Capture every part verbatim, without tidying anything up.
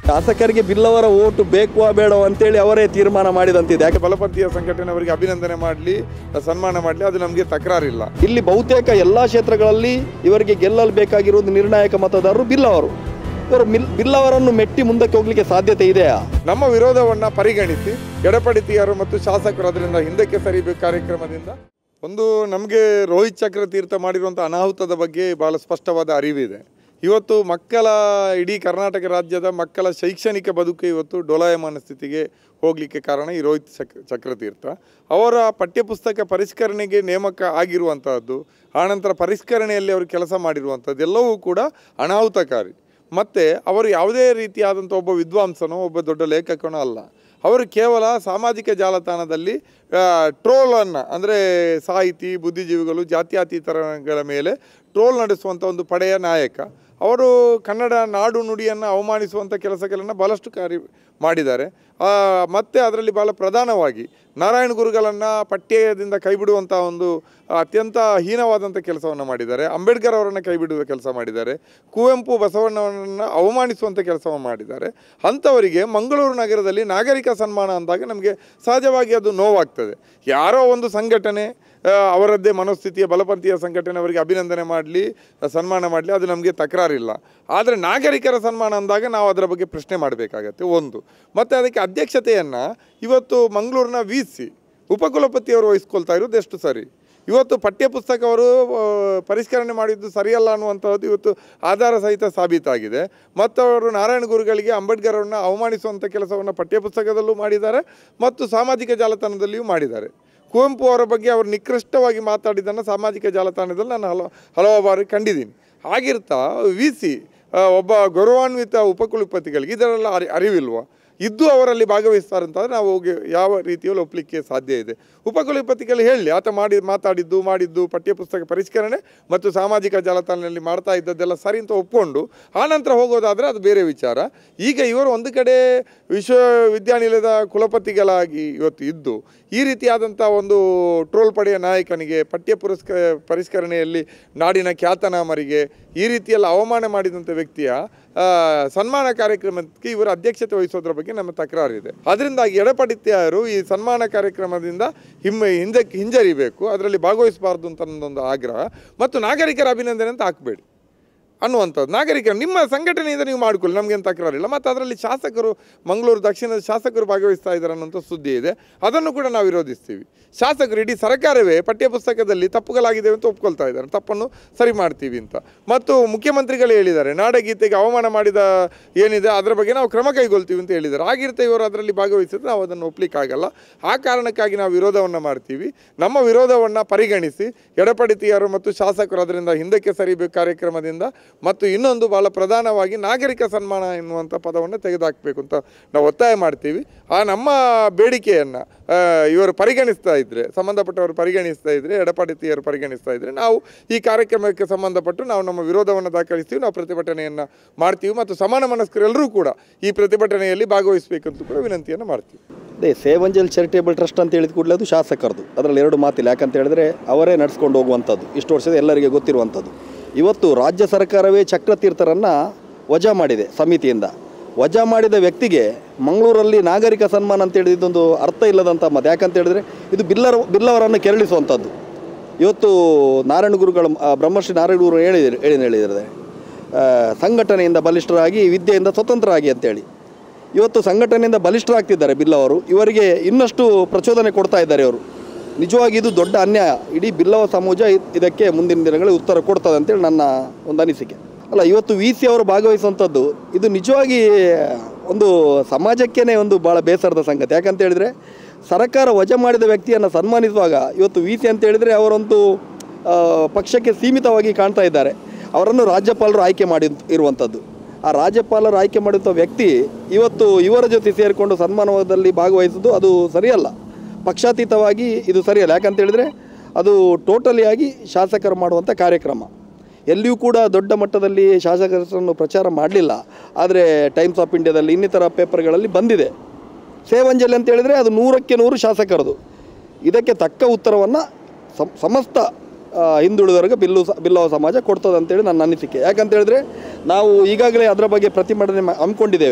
ಶಾಸಕರಿಗೆ ಬಿಲ್ಲವರ ಓಟು ಬೇಕೋ ಬೇಡೋ ಅಂತೇಳಿ ಅವರೇ ತೀರ್ಮಾನ ಮಾಡಿದಂತಿದೆ. ಯಾಕೆ ಬಲಪಂಥೀಯ ಸಂಘಟನೆ ಅವರಿಗೆ ಅಭಿನಂದನೆ ಮಾಡಲಿ, ಸನ್ಮಾನ ಮಾಡಲಿ, ಅದು ನಮಗೆ ತಕರಾರಿಲ್ಲ. ಇಲ್ಲಿ ಬಹುತೇಕ ಎಲ್ಲ ಕ್ಷೇತ್ರಗಳಲ್ಲಿ ಇವರಿಗೆ ಗೆಲ್ಲಲು ಬೇಕಾಗಿರುವುದು ನಿರ್ಣಾಯಕ ಮತದಾರರು ಬಿಲ್ಲವರು. ಇವರು ಬಿಲ್ಲವರನ್ನು ಮೆಟ್ಟಿ ಮುಂದಕ್ಕೆ ಹೋಗ್ಲಿಕ್ಕೆ ಸಾಧ್ಯತೆ ಇದೆಯಾ? ನಮ್ಮ ವಿರೋಧವನ್ನು ಪರಿಗಣಿಸಿ ಎಡಪಡಿತೀಯರು ಮತ್ತು ಶಾಸಕರು ಅದರಿಂದ ಹಿಂದಕ್ಕೆ ಸರಿಬೇಕು ಕಾರ್ಯಕ್ರಮದಿಂದ. ಒಂದು ನಮಗೆ ರೋಹಿತ್ ಚಕ್ರತೀರ್ಥ ಮಾಡಿರುವಂಥ ಅನಾಹುತದ ಬಗ್ಗೆ ಭಾಳ ಸ್ಪಷ್ಟವಾದ ಅರಿವಿದೆ. ಇವತ್ತು ಮಕ್ಕಳ ಇಡೀ ಕರ್ನಾಟಕ ರಾಜ್ಯದ ಮಕ್ಕಳ ಶೈಕ್ಷಣಿಕ ಬದುಕು ಇವತ್ತು ಡೋಲಾಯಮಾನ ಸ್ಥಿತಿಗೆ ಹೋಗಲಿಕ್ಕೆ ಕಾರಣ ಈ ರೋಹಿತ್ ಚಕ್ ಚಕ್ರತೀರ್ಥ. ಅವರ ಪಠ್ಯಪುಸ್ತಕ ಪರಿಷ್ಕರಣೆಗೆ ನೇಮಕ ಆಗಿರುವಂಥದ್ದು, ಆನಂತರ ಪರಿಷ್ಕರಣೆಯಲ್ಲಿ ಅವರು ಕೆಲಸ ಮಾಡಿರುವಂಥದ್ದು ಎಲ್ಲವೂ ಕೂಡ ಅನಾಹುತಕಾರಿ. ಮತ್ತು ಅವರು ಯಾವುದೇ ರೀತಿಯಾದಂಥ ಒಬ್ಬ ವಿದ್ವಾಂಸನೋ ಒಬ್ಬ ದೊಡ್ಡ ಲೇಖಕನೋ ಅಲ್ಲ. ಅವರು ಕೇವಲ ಸಾಮಾಜಿಕ ಜಾಲತಾಣದಲ್ಲಿ ಟ್ರೋಲನ್ನು, ಅಂದರೆ ಸಾಹಿತಿ, ಬುದ್ಧಿಜೀವಿಗಳು, ಜಾತ್ಯತೀತರಗಳ ಮೇಲೆ ಟ್ರೋಲ್ ನಡೆಸುವಂಥ ಒಂದು ಪಡೆಯ ನಾಯಕ. ಅವರು ಕನ್ನಡ ನಾಡು ನುಡಿಯನ್ನು ಅವಮಾನಿಸುವಂಥ ಕೆಲಸಗಳನ್ನು ಭಾಳಷ್ಟು ಕಾರ್ಯ ಮಾಡಿದ್ದಾರೆ. ಮತ್ತು ಅದರಲ್ಲಿ ಭಾಳ ಪ್ರಧಾನವಾಗಿ ನಾರಾಯಣ ಗುರುಗಳನ್ನು ಪಠ್ಯದಿಂದ ಕೈಬಿಡುವಂಥ ಒಂದು ಅತ್ಯಂತ ಹೀನವಾದಂಥ ಕೆಲಸವನ್ನು ಮಾಡಿದ್ದಾರೆ. ಅಂಬೇಡ್ಕರ್ ಅವರನ್ನು ಕೈಬಿಡುವ ಕೆಲಸ ಮಾಡಿದ್ದಾರೆ. ಕುವೆಂಪು ಬಸವಣ್ಣನನ್ನು ಅವಮಾನಿಸುವಂಥ ಕೆಲಸವನ್ನು ಮಾಡಿದ್ದಾರೆ. ಅಂಥವರಿಗೆ ಮಂಗಳೂರು ನಗರದಲ್ಲಿ ನಾಗರಿಕ ಸನ್ಮಾನ ಅಂದಾಗ ನಮಗೆ ಸಹಜವಾಗಿ ಅದು ನೋವಾಗ್ತದೆ. ಯಾರೋ ಒಂದು ಸಂಘಟನೆ ಅವರದ್ದೇ ಮನೋಸ್ಥಿತಿಯ ಬಲಪಂಥೀಯ ಸಂಘಟನೆ ಅವರಿಗೆ ಅಭಿನಂದನೆ ಮಾಡಲಿ, ಸನ್ಮಾನ ಮಾಡಲಿ, ಅದು ನಮಗೆ ತಕರಾರಿಲ್ಲ. ಆದರೆ ನಾಗರಿಕರ ಸನ್ಮಾನ ಅಂದಾಗ ನಾವು ಅದರ ಬಗ್ಗೆ ಪ್ರಶ್ನೆ ಮಾಡಬೇಕಾಗತ್ತೆ ಒಂದು. ಮತ್ತು ಅದಕ್ಕೆ ಅಧ್ಯಕ್ಷತೆಯನ್ನು ಇವತ್ತು ಮಂಗಳೂರಿನ ವಿ ಸಿ ಉಪಕುಲಪತಿಯವರು ವಹಿಸ್ಕೊಳ್ತಾ ಇರೋದು ಎಷ್ಟು ಸರಿ? ಇವತ್ತು ಪಠ್ಯಪುಸ್ತಕ ಅವರು ಪರಿಷ್ಕರಣೆ ಮಾಡಿದ್ದು ಸರಿಯಲ್ಲ ಅನ್ನುವಂಥದ್ದು ಇವತ್ತು ಆಧಾರ ಸಹಿತ ಸಾಬೀತಾಗಿದೆ. ಮತ್ತು ಅವರು ನಾರಾಯಣ ಗುರುಗಳಿಗೆ ಅಂಬೇಡ್ಕರ್ ಅವರನ್ನು ಅವಮಾನಿಸುವಂಥ ಕೆಲಸವನ್ನು ಪಠ್ಯಪುಸ್ತಕದಲ್ಲೂ ಮಾಡಿದ್ದಾರೆ ಮತ್ತು ಸಾಮಾಜಿಕ ಜಾಲತಾಣದಲ್ಲಿಯೂ ಮಾಡಿದ್ದಾರೆ. ಕುವೆಂಪು ಅವರ ಬಗ್ಗೆ ಅವರು ನಿಕೃಷ್ಟವಾಗಿ ಮಾತಾಡಿದ್ದನ್ನು ಸಾಮಾಜಿಕ ಜಾಲತಾಣದಲ್ಲಿ ನಾನು ಹಲ ಹಲವು ಬಾರಿ ಕಂಡಿದ್ದೀನಿ. ಆಗಿರ್ತಾ ವಿ ಸಿ ಒಬ್ಬ ಗೌರವಾನ್ವಿತ ಉಪಕುಲಪತಿಗಳಿಗೆ ಇದರೆಲ್ಲ ಅರಿ ಅರಿವಿಲ್ವ? ಇದ್ದು ಅವರಲ್ಲಿ ಭಾಗವಹಿಸ್ತಾರಂತಂದರೆ ನಾವು ಹೋಗಿ ಯಾವ ರೀತಿಯಲ್ಲಿ ಒಪ್ಪಲಿಕ್ಕೆ ಸಾಧ್ಯ ಇದೆ? ಉಪಕುಲಪತಿಗಳು ಹೇಳಿ ಆತ ಮಾಡಿ ಮಾತಾಡಿದ್ದು ಮಾಡಿದ್ದು ಪಠ್ಯಪುಸ್ತಕ ಪರಿಷ್ಕರಣೆ ಮತ್ತು ಸಾಮಾಜಿಕ ಜಾಲತಾಣದಲ್ಲಿ ಮಾಡ್ತಾ ಇದ್ದದ್ದೆಲ್ಲ ಸರಿ ಅಂತ ಒಪ್ಕೊಂಡು ಆನಂತರ ಹೋಗೋದಾದರೆ ಅದು ಬೇರೆ ವಿಚಾರ. ಈಗ ಇವರು ಒಂದು ಕಡೆ ವಿಶ್ವವಿದ್ಯಾನಿಲಯದ ಕುಲಪತಿಗಳಾಗಿ ಇವತ್ತು ಇದ್ದು ಈ ರೀತಿಯಾದಂಥ ಒಂದು ಟ್ರೋಲ್ ಪಡೆಯ ನಾಯಕನಿಗೆ, ಪಠ್ಯ ಪುರಸ್ಕ ಪರಿಷ್ಕರಣೆಯಲ್ಲಿ ನಾಡಿನ ಖ್ಯಾತನಾಮರಿಗೆ ಈ ರೀತಿಯೆಲ್ಲ ಅವಮಾನ ಮಾಡಿದಂಥ ವ್ಯಕ್ತಿಯ ಸನ್ಮಾನ ಕಾರ್ಯಕ್ರಮಕ್ಕೆ ಇವರು ಅಧ್ಯಕ್ಷತೆ ವಹಿಸೋದ್ರ ಬಗ್ಗೆ ನಮ್ಮ ತಕರಾರಿದೆ. ಅದರಿಂದಾಗಿ ಎಡಪಡಿತ್ಯಾರು ಈ ಸನ್ಮಾನ ಕಾರ್ಯಕ್ರಮದಿಂದ ಹಿಮ್ಮೆ ಹಿಂದಕ್ಕೆ ಹಿಂಜರಿಬೇಕು, ಅದರಲ್ಲಿ ಭಾಗವಹಿಸಬಾರ್ದು ಅಂತ ನನ್ನದೊಂದು ಆಗ್ರಹ. ಮತ್ತು ನಾಗರಿಕರ ಅಭಿನಂದನೆ ಅಂತ ಹಾಕಬೇಡಿ ಅನ್ನುವಂಥದ್ದು. ನಾಗರಿಕರು ನಿಮ್ಮ ಸಂಘಟನೆಯಿಂದ ನೀವು ಮಾಡಿಕೊಳ್ಳಿ, ನಮಗೇನು ತಕರಾರಿಲ್ಲ. ಮತ್ತು ಅದರಲ್ಲಿ ಶಾಸಕರು, ಮಂಗಳೂರು ದಕ್ಷಿಣದ ಶಾಸಕರು ಭಾಗವಹಿಸ್ತಾ ಇದ್ದಾರೆ ಅನ್ನೋಂಥ ಸುದ್ದಿ ಇದೆ, ಅದನ್ನು ಕೂಡ ನಾವು ವಿರೋಧಿಸ್ತೀವಿ. ಶಾಸಕರು ಇಡೀ ಸರ್ಕಾರವೇ ಪಠ್ಯಪುಸ್ತಕದಲ್ಲಿ ತಪ್ಪುಗಳಾಗಿದೆ ಅಂತ ಒಪ್ಕೊಳ್ತಾ ಇದ್ದಾರೆ, ತಪ್ಪನ್ನು ಸರಿ ಮಾಡ್ತೀವಿ ಅಂತ. ಮತ್ತು ಮುಖ್ಯಮಂತ್ರಿಗಳೇ ಹೇಳಿದ್ದಾರೆ, ನಾಡಗೀತೆಗೆ ಅವಮಾನ ಮಾಡಿದ ಏನಿದೆ ಅದರ ಬಗ್ಗೆ ನಾವು ಕ್ರಮ ಕೈಗೊಳ್ತೀವಿ ಅಂತ ಹೇಳಿದ್ದಾರೆ. ಆಗಿರುತ್ತೆ ಇವರು ಅದರಲ್ಲಿ ಭಾಗವಹಿಸಿದ್ರೆ ನಾವು ಅದನ್ನು ಒಪ್ಪಲಿಕ್ಕಾಗಲ್ಲ. ಆ ಕಾರಣಕ್ಕಾಗಿ ನಾವು ವಿರೋಧವನ್ನು ಮಾಡ್ತೀವಿ. ನಮ್ಮ ವಿರೋಧವನ್ನು ಪರಿಗಣಿಸಿ ಎಡಪಡಿತೀಯರು ಮತ್ತು ಶಾಸಕರು ಅದರಿಂದ ಹಿಂದಕ್ಕೆ ಸರಿಬೇಕು ಕಾರ್ಯಕ್ರಮದಿಂದ. ಮತ್ತು ಇನ್ನೊಂದು ಭಾಳ ಪ್ರಧಾನವಾಗಿ ನಾಗರಿಕ ಸನ್ಮಾನ ಎನ್ನುವಂಥ ಪದವನ್ನು ತೆಗೆದುಹಾಕಬೇಕು ಅಂತ ನಾವು ಒತ್ತಾಯ ಮಾಡ್ತೀವಿ. ಆ ನಮ್ಮ ಬೇಡಿಕೆಯನ್ನು ಇವರು ಪರಿಗಣಿಸ್ತಾ ಇದ್ದರೆ, ಸಂಬಂಧಪಟ್ಟವರು ಪರಿಗಣಿಸ್ತಾ ಇದ್ದರೆ, ಎಡಪಡಿತೀಯರು ಪರಿಗಣಿಸ್ತಾ ಇದ್ದರೆ ನಾವು ಈ ಕಾರ್ಯಕ್ರಮಕ್ಕೆ ಸಂಬಂಧಪಟ್ಟು ನಾವು ನಮ್ಮ ವಿರೋಧವನ್ನು ದಾಖಲಿಸ್ತೀವಿ, ನಾವು ಪ್ರತಿಭಟನೆಯನ್ನು ಮಾಡ್ತೀವಿ. ಮತ್ತು ಸಮಾನ ಮನಸ್ಕರೆಲ್ಲರೂ ಕೂಡ ಈ ಪ್ರತಿಭಟನೆಯಲ್ಲಿ ಭಾಗವಹಿಸಬೇಕಂತೂ ಕೂಡ ವಿನಂತಿಯನ್ನು ಮಾಡ್ತೀವಿ. ಅದೇ ಸೇವಂಜಲ್ ಚಾರಿಟೇಬಲ್ ಟ್ರಸ್ಟ್ ಅಂತ ಹೇಳಿದ ಕೂಡಲೇ ಅದು ಶಾಸಕರದು, ಅದರಲ್ಲಿ ಎರಡು ಮಾತಿಲ್ಲ. ಯಾಕಂತ ಹೇಳಿದ್ರೆ ಅವರೇ ನಡೆಸ್ಕೊಂಡು ಹೋಗುವಂಥದ್ದು, ಇಷ್ಟು ವರ್ಷದ ಎಲ್ಲರಿಗೆ ಗೊತ್ತಿರುವಂಥದ್ದು. ಇವತ್ತು ರಾಜ್ಯ ಸರ್ಕಾರವೇ ಚಕ್ರತೀರ್ಥರನ್ನು ವಜಾ ಮಾಡಿದೆ ಸಮಿತಿಯಿಂದ. ವಜಾ ಮಾಡಿದ ವ್ಯಕ್ತಿಗೆ ಮಂಗಳೂರಲ್ಲಿ ನಾಗರಿಕ ಸನ್ಮಾನ ಅಂತ ಹೇಳಿದ ಇದೊಂದು ಅರ್ಥ ಇಲ್ಲದಂಥ ಮಾತು. ಯಾಕಂತ ಹೇಳಿದ್ರೆ ಇದು ಬಿಲ್ಲರ ಬಿಲ್ಲವರನ್ನು ಕೆರಳಿಸುವಂಥದ್ದು. ಇವತ್ತು ನಾರಾಯಣ ಗುರುಗಳು, ಬ್ರಹ್ಮಶ್ರೀ ನಾರಾಯಣ ಗುರು ಹೇಳಿದ್ರು ಏನು ಹೇಳಿದರೆ, ಸಂಘಟನೆಯಿಂದ ಬಲಿಷ್ಠರಾಗಿ ವಿದ್ಯೆಯಿಂದ ಸ್ವತಂತ್ರರಾಗಿ ಅಂತೇಳಿ. ಇವತ್ತು ಸಂಘಟನೆಯಿಂದ ಬಲಿಷ್ಠರಾಗ್ತಿದ್ದಾರೆ ಬಿಲ್ಲವರು, ಇವರಿಗೆ ಇನ್ನಷ್ಟು ಪ್ರಚೋದನೆ ಕೊಡ್ತಾ ಇದ್ದಾರೆ ಇವರು. ನಿಜವಾಗಿ ಇದು ದೊಡ್ಡ ಅನ್ಯಾಯ. ಇಡೀ ಬಿಲ್ಲವ ಸಮಾಜ ಇದಕ್ಕೆ ಮುಂದಿನ ದಿನಗಳಲ್ಲಿ ಉತ್ತರ ಕೊಡ್ತದೆ ಅಂತೇಳಿ ನನ್ನ ಒಂದು ಅನಿಸಿಕೆ. ಅಲ್ಲ, ಇವತ್ತು ವಿ ಸಿ ಅವರು ಭಾಗವಹಿಸುವಂಥದ್ದು ಇದು ನಿಜವಾಗಿ ಒಂದು ಸಮಾಜಕ್ಕೇ ಒಂದು ಭಾಳ ಬೇಸರದ ಸಂಗತಿ. ಯಾಕಂತ ಹೇಳಿದರೆ ಸರ್ಕಾರ ವಜಾ ಮಾಡಿದ ವ್ಯಕ್ತಿಯನ್ನು ಸನ್ಮಾನಿಸುವಾಗ ಇವತ್ತು ವಿ ಸಿ ಅಂತ ಹೇಳಿದರೆ ಅವರೊಂದು ಪಕ್ಷಕ್ಕೆ ಸೀಮಿತವಾಗಿ ಕಾಣ್ತಾ ಇದ್ದಾರೆ. ಅವರನ್ನು ರಾಜ್ಯಪಾಲರು ಆಯ್ಕೆ ಮಾಡಿ ಇರುವಂಥದ್ದು. ಆ ರಾಜ್ಯಪಾಲರು ಆಯ್ಕೆ ಮಾಡಿದಂಥ ವ್ಯಕ್ತಿ ಇವತ್ತು ಇವರ ಜೊತೆ ಸೇರಿಕೊಂಡು ಸನ್ಮಾನದಲ್ಲಿ ಭಾಗವಹಿಸೋದು ಅದು ಸರಿಯಲ್ಲ. ಪಕ್ಷಾತೀತವಾಗಿ ಇದು ಸರಿಯಲ್ಲ. ಯಾಕಂತ ಹೇಳಿದರೆ ಅದು ಟೋಟಲಿಯಾಗಿ ಶಾಸಕರು ಮಾಡುವಂಥ ಕಾರ್ಯಕ್ರಮ. ಎಲ್ಲಿಯೂ ಕೂಡ ದೊಡ್ಡ ಮಟ್ಟದಲ್ಲಿ ಶಾಸಕರನ್ನು ಪ್ರಚಾರ ಮಾಡಲಿಲ್ಲ. ಆದರೆ ಟೈಮ್ಸ್ ಆಫ್ ಇಂಡಿಯಾದಲ್ಲಿ ಇನ್ನಿತರ ಪೇಪರ್ಗಳಲ್ಲಿ ಬಂದಿದೆ. ಸೇವಂಜಲಿ ಅಂತ ಹೇಳಿದರೆ ಅದು ನೂರಕ್ಕೆ ನೂರು ಶಾಸಕರದು. ಇದಕ್ಕೆ ತಕ್ಕ ಉತ್ತರವನ್ನು ಸಮಸ್ತ ಹಿಂದುಳಿದವರಿಗೆ ಬಿಲ್ಲು ಬಿಲ್ಲವ ಸಮಾಜ ಕೊಡ್ತದೆ ಅಂತೇಳಿ ನನ್ನ ಅನಿಸಿಕೆ. ಯಾಕಂತ ಹೇಳಿದ್ರೆ ನಾವು ಈಗಾಗಲೇ ಅದರ ಬಗ್ಗೆ ಪ್ರತಿಭಟನೆ ಹಮ್ಮಿಕೊಂಡಿದ್ದೇವೆ.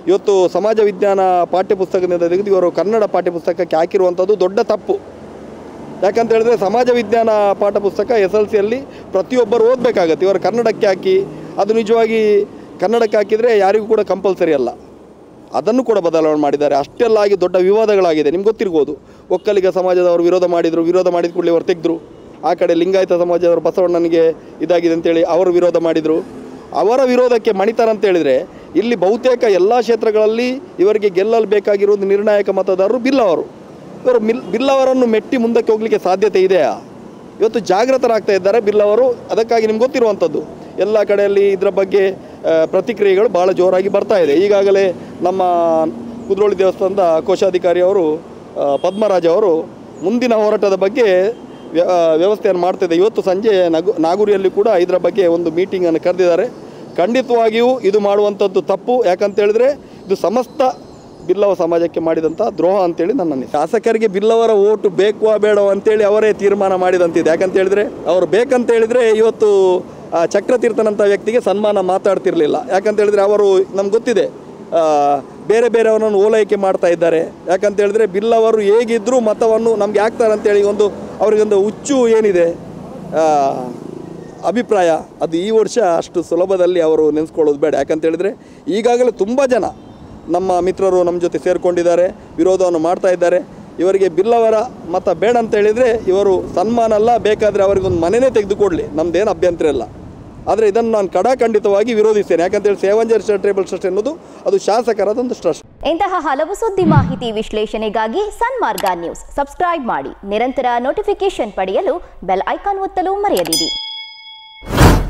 ಇವತ್ತು ಸಮಾಜ ವಿಜ್ಞಾನ ಪಾಠ್ಯಪುಸ್ತಕದಿಂದ ತೆಗೆದು ಇವರು ಕನ್ನಡ ಪಾಠ್ಯಪುಸ್ತಕಕ್ಕೆ ಹಾಕಿರುವಂಥದ್ದು ದೊಡ್ಡ ತಪ್ಪು. ಯಾಕಂತ ಹೇಳಿದ್ರೆ ಸಮಾಜ ವಿಜ್ಞಾನ ಪಾಠಪುಸ್ತಕ ಎಸ್ ಎಲ್ ಸಿಯಲ್ಲಿ ಪ್ರತಿಯೊಬ್ಬರು ಓದಬೇಕಾಗತ್ತೆ. ಇವರು ಕನ್ನಡಕ್ಕೆ ಹಾಕಿ ಅದು ನಿಜವಾಗಿ ಕನ್ನಡಕ್ಕೆ ಹಾಕಿದರೆ ಯಾರಿಗೂ ಕೂಡ ಕಂಪಲ್ಸರಿ ಅಲ್ಲ, ಅದನ್ನು ಕೂಡ ಬದಲಾವಣೆ ಮಾಡಿದ್ದಾರೆ. ಅಷ್ಟೆಲ್ಲ ಆಗಿ ದೊಡ್ಡ ವಿವಾದಗಳಾಗಿದೆ. ನಿಮ್ಗೆ ಗೊತ್ತಿರ್ಬೋದು, ಒಕ್ಕಲಿಗ ಸಮಾಜದವರು ವಿರೋಧ ಮಾಡಿದರು, ವಿರೋಧ ಮಾಡಿದ ಕೂಡಲೇ ಅವರು ತೆಗೆದರು. ಆ ಕಡೆ ಲಿಂಗಾಯತ ಸಮಾಜದವರು ಬಸವಣ್ಣನಿಗೆ ಇದಾಗಿದೆ ಅಂತೇಳಿ ಅವರು ವಿರೋಧ ಮಾಡಿದರು. ಅವರ ವಿರೋಧಕ್ಕೆ ಮಣಿತಾರೆ ಅಂತ ಹೇಳಿದರೆ ಇಲ್ಲಿ ಬಹುತೇಕ ಎಲ್ಲ ಕ್ಷೇತ್ರಗಳಲ್ಲಿ ಇವರಿಗೆ ಗೆಲ್ಲಲು ಬೇಕಾಗಿರುವುದು ನಿರ್ಣಾಯಕ ಮತದಾರರು ಬಿಲ್ಲವರು. ಇವರು ಮಿಲ್ ಬಿಲ್ಲವರನ್ನು ಮೆಟ್ಟಿ ಮುಂದಕ್ಕೆ ಹೋಗಲಿಕ್ಕೆ ಸಾಧ್ಯತೆ ಇದೆಯಾ? ಇವತ್ತು ಜಾಗೃತರಾಗ್ತಾ ಇದ್ದಾರೆ ಬಿಲ್ಲವರು. ಅದಕ್ಕಾಗಿ ನಿಮ್ಗೆ ಗೊತ್ತಿರುವಂಥದ್ದು ಎಲ್ಲ ಕಡೆಯಲ್ಲಿ ಇದರ ಬಗ್ಗೆ ಪ್ರತಿಕ್ರಿಯೆಗಳು ಭಾಳ ಜೋರಾಗಿ ಬರ್ತಾ ಇದೆ. ಈಗಾಗಲೇ ನಮ್ಮ ಕುದ್ರೋಳಿ ದೇವಸ್ಥಾನದ ಕೋಶಾಧಿಕಾರಿ ಅವರು ಪದ್ಮರಾಜ್ ಅವರು ಮುಂದಿನ ಹೋರಾಟದ ಬಗ್ಗೆ ವ್ಯವಸ್ಥೆಯನ್ನು ಮಾಡ್ತಿದೆ. ಇವತ್ತು ಸಂಜೆ ನಗು ನಾಗೂರಿಯಲ್ಲಿ ಕೂಡ ಇದರ ಬಗ್ಗೆ ಒಂದು ಮೀಟಿಂಗನ್ನು ಕರೆದಿದ್ದಾರೆ. ಖಂಡಿತವಾಗಿಯೂ ಇದು ಮಾಡುವಂಥದ್ದು ತಪ್ಪು. ಯಾಕಂತ ಹೇಳಿದ್ರೆ ಇದು ಸಮಸ್ತ ಬಿಲ್ಲವ ಸಮಾಜಕ್ಕೆ ಮಾಡಿದಂಥ ದ್ರೋಹ ಅಂತೇಳಿ ನನ್ನ ಶಾಸಕರಿಗೆ ಬಿಲ್ಲವರ ಓಟು ಬೇಕೋ ಬೇಡೋ ಅಂತೇಳಿ ಅವರೇ ತೀರ್ಮಾನ ಮಾಡಿದಂತಿದೆ. ಯಾಕಂತ ಹೇಳಿದ್ರೆ ಅವರು ಬೇಕಂತ ಹೇಳಿದರೆ ಇವತ್ತು ಚಕ್ರತೀರ್ಥನಂಥ ವ್ಯಕ್ತಿಗೆ ಸನ್ಮಾನ ಮಾತಾಡ್ತಿರ್ಲಿಲ್ಲ. ಯಾಕಂತ ಹೇಳಿದ್ರೆ ಅವರು ನಮ್ಗೆ ಗೊತ್ತಿದೆ ಬೇರೆ ಬೇರೆಯವರನ್ನು ಓಲೈಕೆ ಮಾಡ್ತಾ ಇದ್ದಾರೆ. ಯಾಕಂತ ಹೇಳಿದ್ರೆ ಬಿಲ್ಲವರು ಹೇಗಿದ್ದರೂ ಮತವನ್ನು ನಮ್ಗೆ ಹಾಕ್ತಾರೆ ಅಂತೇಳಿ ಒಂದು ಅವರಿಗೊಂದು ಹುಚ್ಚು ಏನಿದೆ ಅಭಿಪ್ರಾಯ, ಅದು ಈ ವರ್ಷ ಅಷ್ಟು ಸುಲಭದಲ್ಲಿ ಅವರು ನೆನೆಸ್ಕೊಳ್ಳೋದು ಬೇಡ. ಯಾಕಂತ ಹೇಳಿದ್ರೆ ಈಗಾಗಲೇ ತುಂಬ ಜನ ನಮ್ಮ ಮಿತ್ರರು ನಮ್ಮ ಜೊತೆ ಸೇರಿಕೊಂಡಿದ್ದಾರೆ, ವಿರೋಧವನ್ನು ಮಾಡ್ತಾ ಇದ್ದಾರೆ. ಇವರಿಗೆ ಬಿಲ್ಲವರ ಮತ ಬೇಡ ಅಂತ ಹೇಳಿದರೆ ಇವರು ಸನ್ಮಾನ ಅಲ್ಲ, ಬೇಕಾದರೆ ಅವರಿಗೊಂದು ಮನೆಯೇ ತೆಗೆದುಕೊಡಲಿ, ನಮ್ಮದೇನು ಅಭ್ಯಂತರ ಇಲ್ಲ. ಆದರೆ ಇದನ್ನು ನಾನು ಕಡಾಖಂಡಿತವಾಗಿ ವಿರೋಧಿಸ್ತೇನೆ. ಯಾಕಂತೇಳಿ ಸೇವಂಜರ್ ಚಾರಿಟೇಬಲ್ ಟ್ರಸ್ಟ್ ಎನ್ನುವುದು ಅದು ಶಾಸಕರದೊಂದು ಟ್ರಸ್ಟ್. ಇಂತಹ ಹಲವು ಸುದ್ದಿ ಮಾಹಿತಿ ವಿಶ್ಲೇಷಣೆಗಾಗಿ ಸನ್ಮಾರ್ಗ ನ್ಯೂಸ್ ಸಬ್ಸ್ಕ್ರೈಬ್ ಮಾಡಿ. ನಿರಂತರ ನೋಟಿಫಿಕೇಶನ್ ಪಡೆಯಲು ಬೆಲ್ ಐಕಾನ್ ಒತ್ತಲು ಮರೆಯದಿರಿ.